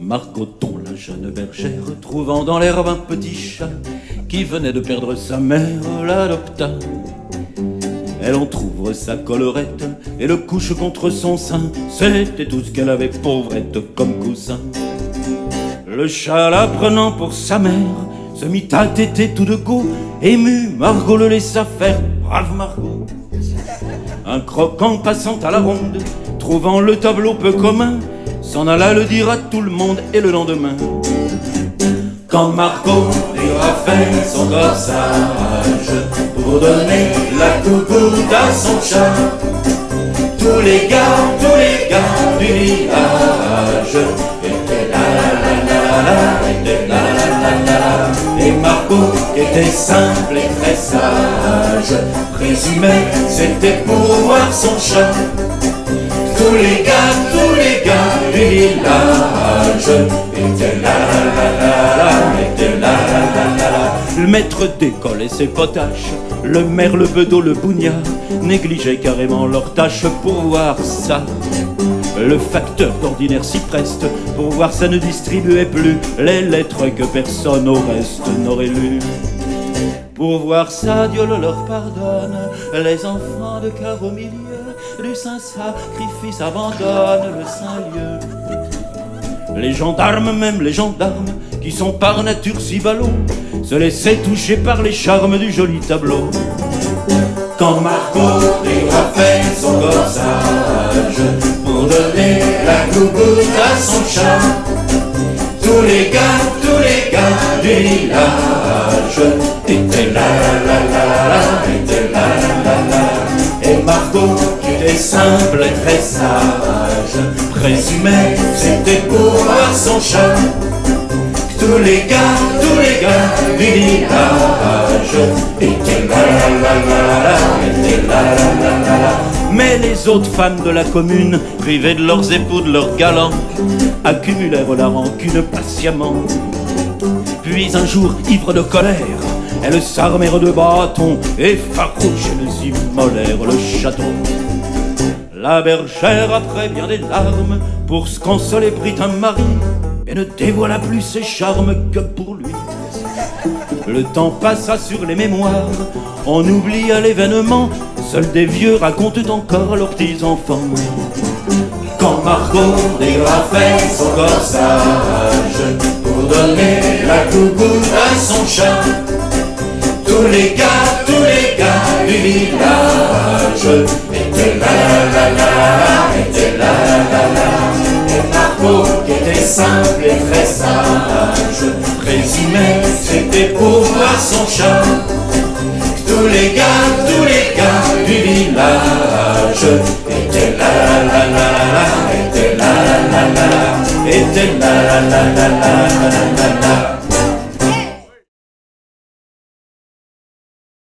Margoton, la jeune bergère, trouvant dans l'herbe un petit chat qui venait de perdre sa mère, l'adopta. Elle entr'ouvre sa collerette et le couche contre son sein. C'était tout ce qu'elle avait, pauvrette, comme coussin. Le chat, la prenant pour sa mère, se mit à téter tout de go. Ému, Margot le laissa faire, brave Margot. Un croquant passant à la ronde, trouvant le tableau peu commun, s'en alla le dire à tout le monde. Et le lendemain, quand Margot ira faire son corsage pour donner la coucoute à son chat, tous les gars du village étaient là, étaient là, et Margot, qui était simple et très sage, présumait c'était pour voir son chat. Tous les gars du village étaient là, étaient là. Le maître d'école et ses potaches, le maire, le bedeau, le bougnat, négligeaient carrément leurs tâches pour voir ça. Le facteur d'ordinaire s'y preste, pour voir ça ne distribuait plus les lettres que personne au reste n'aurait lues. Pour voir ça, Dieu le leur pardonne, les enfants de cœur au milieu du saint sacrifice abandonnent le saint lieu. Les gendarmes, même les gendarmes, qui sont par nature si ballots, se laissaient toucher par les charmes du joli tableau. Quand Margot ira faire son corsage pour donner la coucoute à son chat, tous les gars du village étaient là, étaient là. Et Margot, qui était simple et très sage, présumait c'était pour voir son chat. Tous les gars du village étaient là, étaient là. Mais les autres femmes de la commune, privées de leurs époux, de leurs galants, accumulèrent la rancune patiemment. Puis un jour, ivres de colère, elles s'armèrent de bâtons et farouches, elles immolèrent le château. La bergère, après bien des larmes, pour se consoler prit un mari et ne dévoila plus ses charmes que pour lui. Le temps passa sur les mémoires, on oublia l'événement, seuls des vieux racontent encore leurs petits-enfants. Quand Margot ira faire son corsage pour donner la coucoute à son chat, tous les gars du village étaient là, étaient là. Et Margot, qui était simple et très sage, présumait c'était pour voir son chat. Tous les gars du village étaient là, étaient là, étaient là.